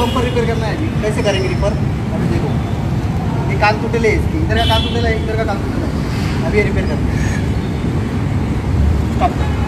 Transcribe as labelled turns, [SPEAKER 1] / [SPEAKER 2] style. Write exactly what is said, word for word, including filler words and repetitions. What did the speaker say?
[SPEAKER 1] Bumper repair करना है जी। कैसे करेंगे रिपेयर? अभी देखो, ये कान टूटे ले इसकी, इधर का कान टूटे है, इधर का कान टूटे है। अभी ये रिपेयर करते हैं। स्टॉप।